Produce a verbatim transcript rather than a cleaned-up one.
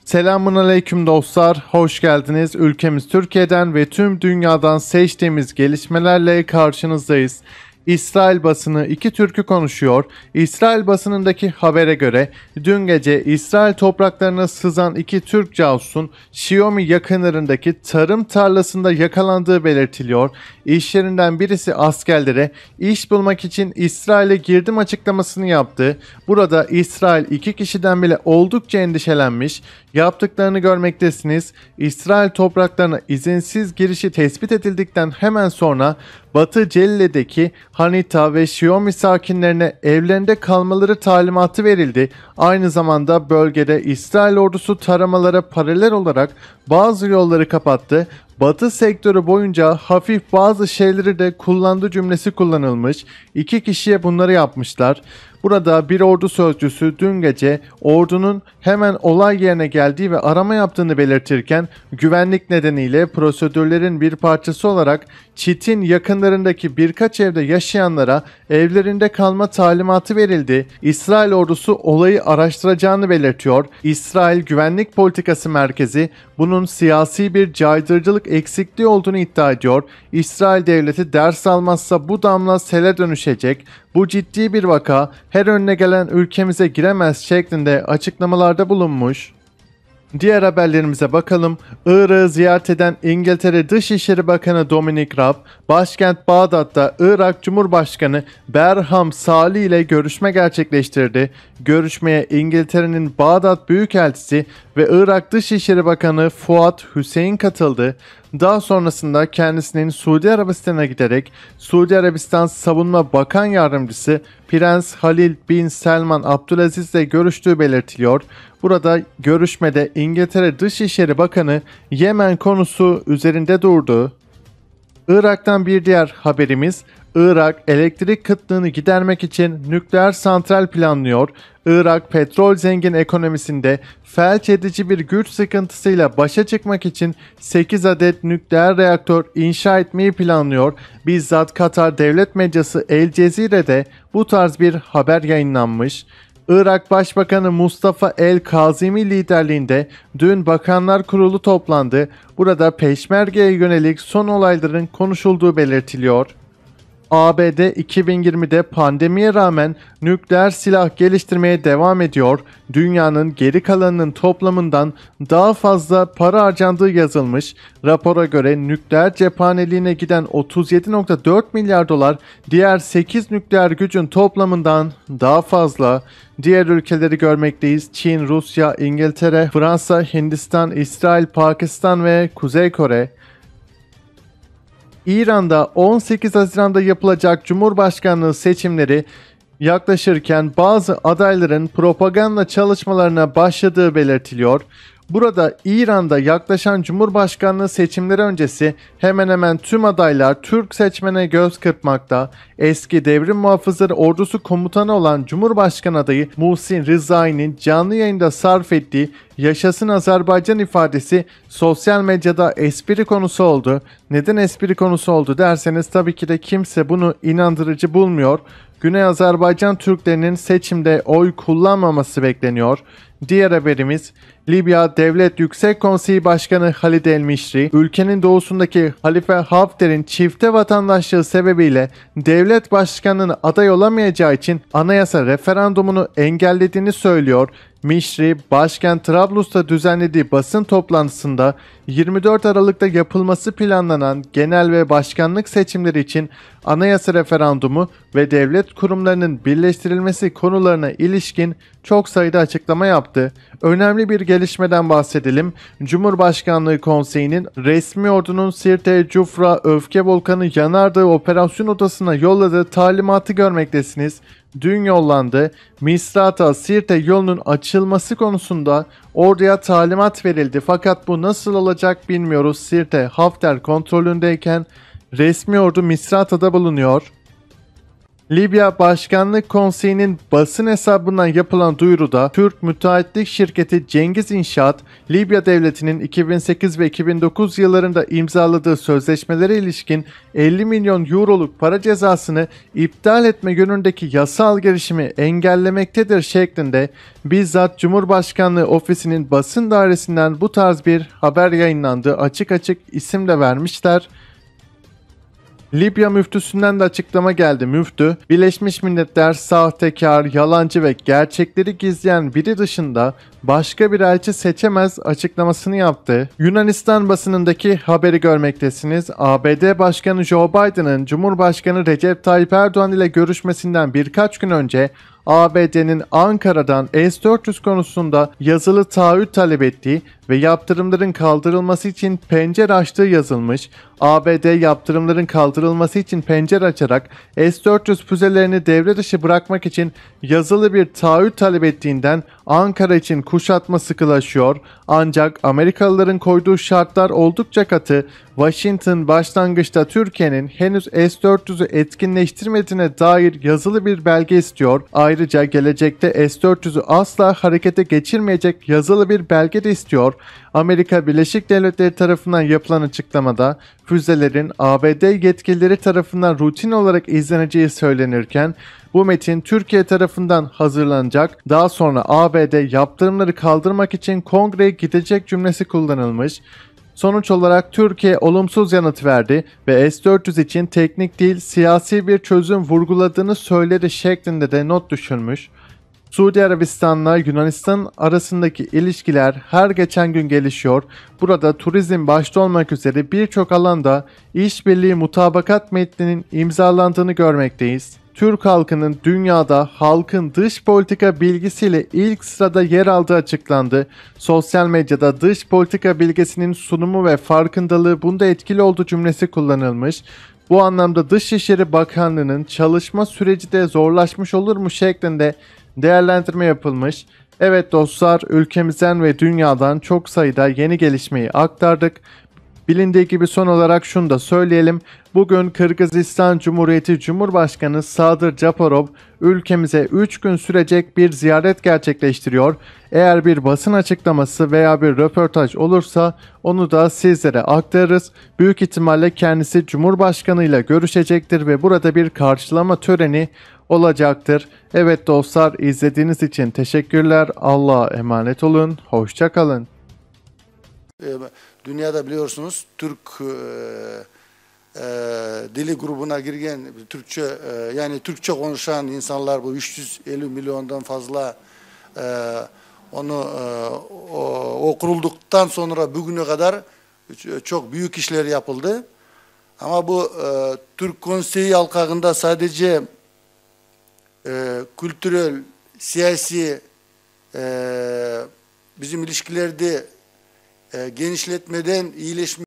Selamun aleyküm dostlar, hoş geldiniz. Ülkemiz Türkiye'den ve tüm dünyadan seçtiğimiz gelişmelerle karşınızdayız. İsrail basını iki türkü konuşuyor. İsrail basınındaki habere göre dün gece İsrail topraklarına sızan iki Türk casusun Xiaomi yakınlarındaki tarım tarlasında yakalandığı belirtiliyor. İş yerinden birisi askerlere iş bulmak için İsrail'e girdim açıklamasını yaptı. Burada İsrail iki kişiden bile oldukça endişelenmiş. Yaptıklarını görmektesiniz. İsrail topraklarına izinsiz girişi tespit edildikten hemen sonra Batı Celile'deki Hanita ve Xiaomi sakinlerine evlerinde kalmaları talimatı verildi. Aynı zamanda bölgede İsrail ordusu taramalara paralel olarak bazı yolları kapattı. Batı sektörü boyunca hafif bazı şeyleri de kullandı cümlesi kullanılmış. İki kişiye bunları yapmışlar. Burada bir ordu sözcüsü dün gece ordunun hemen olay yerine geldiği ve arama yaptığını belirtirken güvenlik nedeniyle prosedürlerin bir parçası olarak çitin yakınlarındaki birkaç evde yaşayanlara evlerinde kalma talimatı verildi. İsrail ordusu olayı araştıracağını belirtiyor. İsrail Güvenlik Politikası Merkezi bunun siyasi bir caydırıcılık eksikliği olduğunu iddia ediyor. İsrail devleti ders almazsa bu damla sele dönüşecek. Bu ciddi bir vaka, her önüne gelen ülkemize giremez şeklinde açıklamalarda bulunmuş. Diğer haberlerimize bakalım. Irak'ı ziyaret eden İngiltere Dışişleri Bakanı Dominic Raab, başkent Bağdat'ta Irak Cumhurbaşkanı Berham Salih ile görüşme gerçekleştirdi. Görüşmeye İngiltere'nin Bağdat Büyükelçisi ve Irak Dışişleri Bakanı Fuat Hüseyin katıldı. Daha sonrasında kendisinin Suudi Arabistan'a giderek Suudi Arabistan Savunma Bakan Yardımcısı Prens Halil bin Selman Abdülaziz ile görüştüğü belirtiliyor. Burada görüşmede İngiltere Dışişleri Bakanı Yemen konusu üzerinde durdu. Irak'tan bir diğer haberimiz, Irak elektrik kıtlığını gidermek için nükleer santral planlıyor. Irak petrol zengin ekonomisinde felç edici bir güç sıkıntısıyla başa çıkmak için sekiz adet nükleer reaktör inşa etmeyi planlıyor. Bizzat Katar devlet medyası El Cezire'de bu tarz bir haber yayınlanmış. Irak Başbakanı Mustafa El-Kazimi liderliğinde dün Bakanlar Kurulu toplandı. Burada Peşmerge'ye yönelik son olayların konuşulduğu belirtiliyor. A B D iki bin yirmide pandemiye rağmen nükleer silah geliştirmeye devam ediyor. Dünyanın geri kalanının toplamından daha fazla para harcandığı yazılmış. Rapora göre nükleer cephaneliğine giden otuz yedi nokta dört milyar dolar diğer sekiz nükleer gücün toplamından daha fazla. Diğer ülkeleri görmekteyiz. Çin, Rusya, İngiltere, Fransa, Hindistan, İsrail, Pakistan ve Kuzey Kore. İran'da on sekiz Haziran'da yapılacak Cumhurbaşkanlığı seçimleri yaklaşırken bazı adayların propaganda çalışmalarına başladığı belirtiliyor. Burada İran'da yaklaşan Cumhurbaşkanlığı seçimleri öncesi hemen hemen tüm adaylar Türk seçmene göz kırpmakta. Eski Devrim Muhafızları Ordusu komutanı olan Cumhurbaşkanı adayı Muhsin Rizai'nin canlı yayında sarf ettiği "Yaşasın Azerbaycan" ifadesi sosyal medyada espri konusu oldu. Neden espri konusu oldu derseniz tabii ki de kimse bunu inandırıcı bulmuyor. Güney Azerbaycan Türklerinin seçimde oy kullanmaması bekleniyor. Diğer haberimiz, Libya Devlet Yüksek Konseyi Başkanı Halid El-Mişri, ülkenin doğusundaki Halife Hafter'in çifte vatandaşlığı sebebiyle devlet başkanlığına aday olamayacağı için anayasa referandumunu engellediğini söylüyor. Mişri, başkent Trablus'ta düzenlediği basın toplantısında yirmi dört Aralık'ta yapılması planlanan genel ve başkanlık seçimleri için anayasa referandumu ve devlet kurumlarının birleştirilmesi konularına ilişkin çok sayıda açıklama yaptı. Önemli bir gelişmeden bahsedelim. Cumhurbaşkanlığı Konseyi'nin resmi ordunun Sirte, Cufra, Öfke Volkanı Yanardağ Operasyon Odası'na yolladığı talimatı görmektesiniz. Dün yollandı. Misrata Sirte yolunun açılması konusunda orduya talimat verildi. Fakat bu nasıl olacak bilmiyoruz. Sirte Hafter kontrolündeyken resmi ordu Misrata'da bulunuyor. Libya Başkanlık Konseyi'nin basın hesabından yapılan duyuruda Türk müteahhitlik şirketi Cengiz İnşaat, Libya devletinin iki bin sekiz ve iki bin dokuz yıllarında imzaladığı sözleşmelere ilişkin elli milyon euroluk para cezasını iptal etme yönündeki yasal girişimi engellemektedir şeklinde bizzat Cumhurbaşkanlığı Ofisi'nin basın dairesinden bu tarz bir haber yayınlandı. Açık açık isim de vermişler. Libya müftüsünden de açıklama geldi. Müftü, Birleşmiş Milletler sahtekar, yalancı ve gerçekleri gizleyen biri dışında başka bir elçi seçemez açıklamasını yaptı. Yunanistan basınındaki haberi görmektesiniz. A B D Başkanı Joe Biden'ın Cumhurbaşkanı Recep Tayyip Erdoğan ile görüşmesinden birkaç gün önce A B D'nin Ankara'dan S dört yüz konusunda yazılı taahhüt talep ettiği ve yaptırımların kaldırılması için pencere açtığı yazılmış. A B D yaptırımların kaldırılması için pencere açarak S dört yüz füzelerini devre dışı bırakmak için yazılı bir taahhüt talep ettiğinden Ankara için kuşatma sıkılaşıyor. Ancak Amerikalıların koyduğu şartlar oldukça katı. Washington başlangıçta Türkiye'nin henüz S dört yüzü etkinleştirmediğine dair yazılı bir belge istiyor. Ayrıca gelecekte S dört yüzü asla harekete geçirmeyecek yazılı bir belge de istiyor. Amerika Birleşik Devletleri tarafından yapılan açıklamada füzelerin A B D yetkilileri tarafından rutin olarak izleneceği söylenirken bu metin Türkiye tarafından hazırlanacak, daha sonra A B D yaptırımları kaldırmak için kongreye gidecek cümlesi kullanılmış. Sonuç olarak Türkiye olumsuz yanıt verdi ve S dört yüz için teknik değil siyasi bir çözüm vurguladığını söyledi şeklinde de not düşürmüş. Suudi Arabistan'la Yunanistan arasındaki ilişkiler her geçen gün gelişiyor. Burada turizm başta olmak üzere birçok alanda işbirliği mutabakat metninin imzalandığını görmekteyiz. Türk halkının dünyada halkın dış politika bilgisiyle ilk sırada yer aldığı açıklandı. Sosyal medyada dış politika bilgisinin sunumu ve farkındalığı bunda etkili olduğu cümlesi kullanılmış. Bu anlamda Dışişleri Bakanlığı'nın çalışma süreci de zorlaşmış olur mu şeklinde değerlendirme yapılmış. Evet dostlar, ülkemizden ve dünyadan çok sayıda yeni gelişmeyi aktardık. Bilindiği gibi son olarak şunu da söyleyelim. Bugün Kırgızistan Cumhuriyeti Cumhurbaşkanı Sadır Japarov ülkemize üç gün sürecek bir ziyaret gerçekleştiriyor. Eğer bir basın açıklaması veya bir röportaj olursa onu da sizlere aktarırız. Büyük ihtimalle kendisi Cumhurbaşkanı ile görüşecektir ve burada bir karşılama töreni olacaktır. Evet dostlar, izlediğiniz için teşekkürler. Allah'a emanet olun. Hoşça kalın. Dünyada biliyorsunuz Türk e, e, dili grubuna girgen Türkçe e, yani Türkçe konuşan insanlar bu üç yüz elli milyondan fazla e, onu e, o, o kurulduktan sonra bugüne kadar çok büyük işler yapıldı. Ama bu e, Türk Konseyi halkında sadece e, kültürel, siyasi e, bizim ilişkilerde e, genişletmeden iyileşme